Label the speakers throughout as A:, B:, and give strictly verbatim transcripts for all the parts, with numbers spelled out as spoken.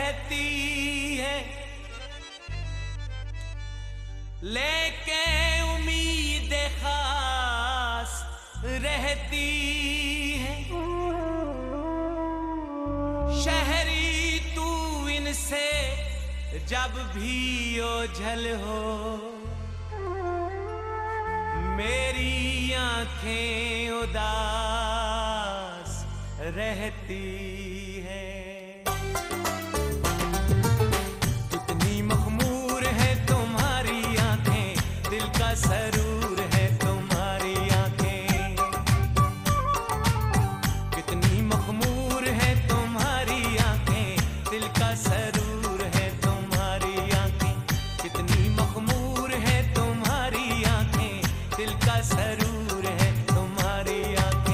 A: रहती है, लेके उम्मीद खास रहती है। शहरी तू इनसे जब भी ओझल हो, मेरी आंखें उदास रहती है। कितनी मखमूर है तुम्हारी आंखें, दिल का सरूर है तुम्हारी आंखें। कितनी मखमूर है तुम्हारी आंखें, दिल का सरूर है तुम्हारी आंखें। कितनी मखमूर है तुम्हारी आंखें, दिल का सरूर है तुम्हारी आंखें।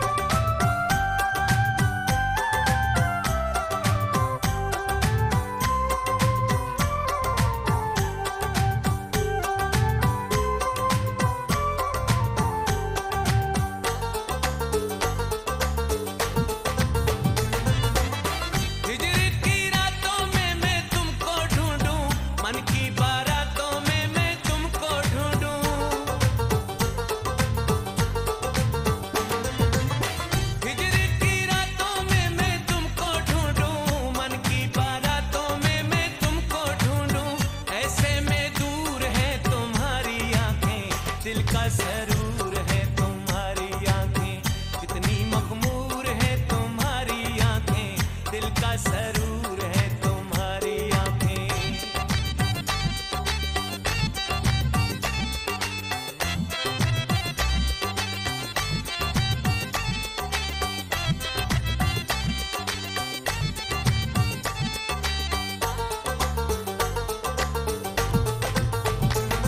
A: दिल का सरूर है तुम्हारी आंखें, कितनी मखमूर है तुम्हारी आंखें, दिल का सरूर है तुम्हारी आंखें।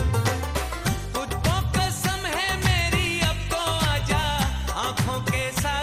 A: के साथ